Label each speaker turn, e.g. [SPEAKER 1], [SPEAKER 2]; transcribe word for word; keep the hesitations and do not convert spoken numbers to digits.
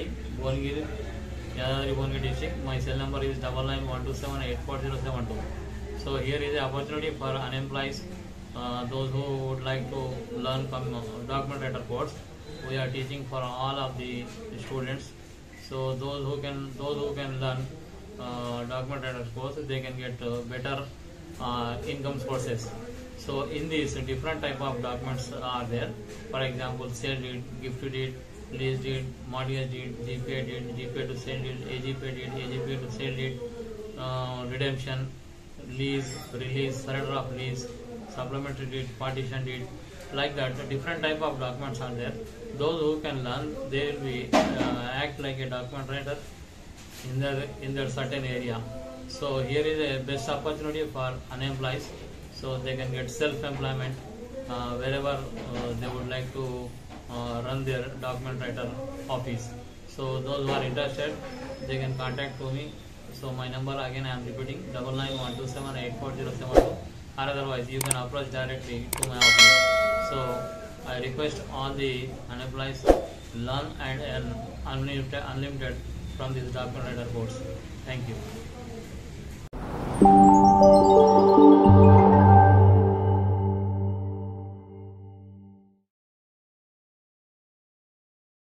[SPEAKER 1] Bongiri, Yadadri Bongiri district. My cell number is double nine one two seven eight four zero seven two. So here is the opportunity for unemployed, uh, those who would like to learn document writer course. We are teaching for all of the students. So those who can those who can learn uh, document writer course, they can get uh, better uh, income sources. So in these different type of documents are there. For example, sale deed, gift deed, lease deed, mortgage deed, G P A deed, G P A to sale deed, A G P A deed, A G P A to sale deed, uh, redemption, lease, release, surrender of lease, supplementary deed, partition deed, like that. Different type of documents are there. Those who can learn, they will be uh, act like a document writer in their in their certain area. So here is a best opportunity for unemployed. So they can get self-employment uh, wherever uh, they would like to uh, run their document writer office. So those who are interested, they can contact to me. So my number again I am repeating, double nine one two seven eight four zero seven two, or otherwise you can approach directly to my office. So I request all the unemployed learn and earn unlimited, unlimited from this document writer course. Thank you.